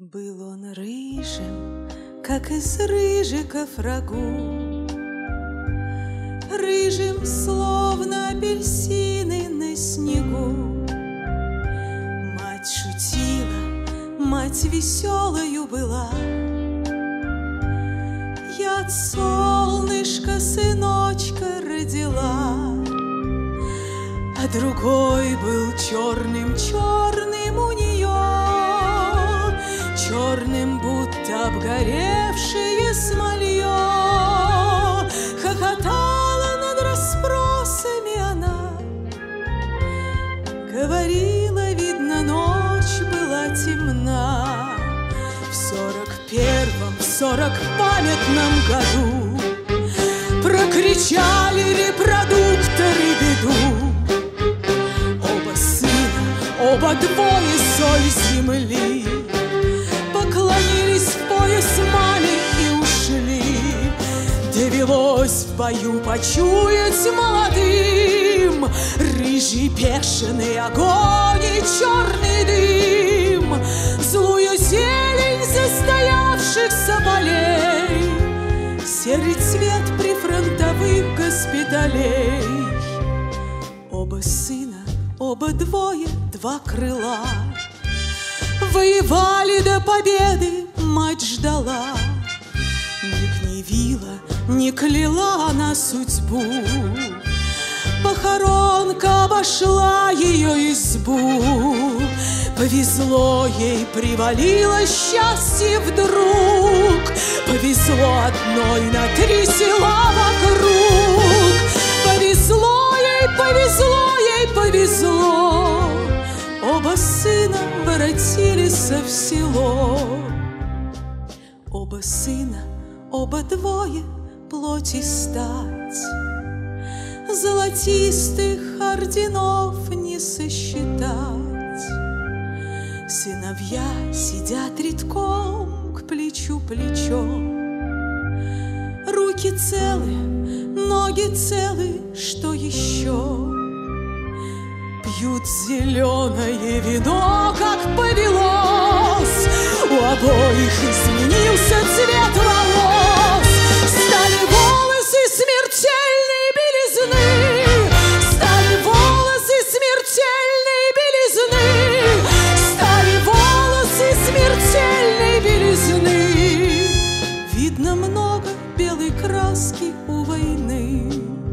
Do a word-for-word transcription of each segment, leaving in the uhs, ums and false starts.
Был он рыжим, как из рыжиков рагу, рыжим, словно апельсины на снегу. Мать шутила, мать веселою была: я от солнышка сыночка родила. А другой был черным-черным у нее, черным, будто обгоревшее смолье. Хохотала над расспросами она, говорила, видно, ночь была темна. В сорок первом, в сорок памятном году прокричали репродукторы беду. Оба сына, оба двое соль земли поклонились в пояс маме и ушли. Довелось в бою почуять молодым рыжий бешеный огонь и черный дым, злую зелень застоявшихся полей, серый цвет прифронтовых госпиталей. Оба сына, оба двое, два крыла, воевали до победы, мать ждала. Не гневила, не кляла она судьбу, похоронка обошла ее избу. Повезло ей, привалило счастье вдруг, повезло одной на три села вокруг. Повезло ей, повезло ей, повезло, оба сына воротились в село. Оба сына, оба двое, плоть и стать, золотистых орденов не сосчитать. Сыновья сидят редком к плечу плечом, руки целы, ноги целы, что еще? Пьют зеленое вино, как повелось, у обоих изменился цвет волос. Стали волосы смертельной белизны, стали волосы смертельной белизны, стали волосы смертельной белизны. Видно много белой краски у войны.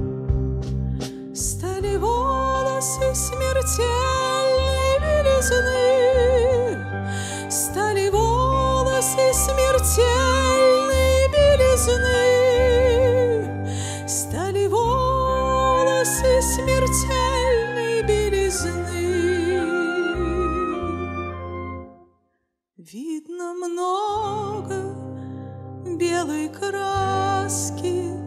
Стали волосы смертельной белизны, стали волосы смертельной белизны, стали волосы смертельной белизны. Видно много белой краски